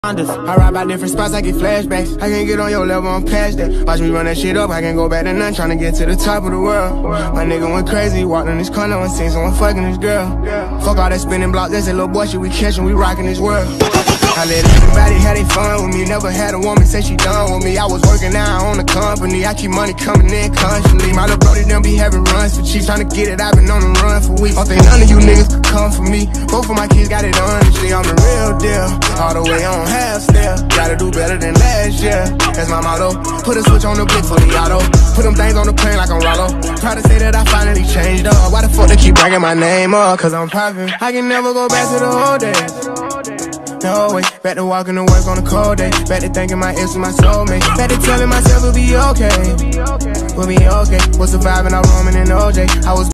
I ride by different spots, I get flashbacks. I can't get on your level, I'm past that. Watch me run that shit up, I can't go back to none. Tryna get to the top of the world. My nigga went crazy, walked in this corner and seen someone fucking this girl. Fuck all that spinning block, that's that little boy shit we catchin', we rockin' this world. I let everybody have their fun with me. Never had a woman say she done with me. I was working out on the company. I keep money coming in constantly. My little brody done be having runs for cheap. Tryna get it, I've been on the run for weeks. Don't think none of you niggas could come for me. Both of my kids got it honestly. I'm the real deal, all the way on half step. Gotta do better than last year, that's my motto. Put a switch on the blick for the auto. Put them things on the plane like I'm Rollo. Proud to say that I finally changed up. Why the fuck they keep bringing my name up? Cause I'm poppin'. I can never go back to the old days. No way, back to walking to work on a cold day. Back to thinking my ex was my soulmate. Back to telling myself it'll be okay. We'll be okay. Was surviving, I'm roaming in OJ. I was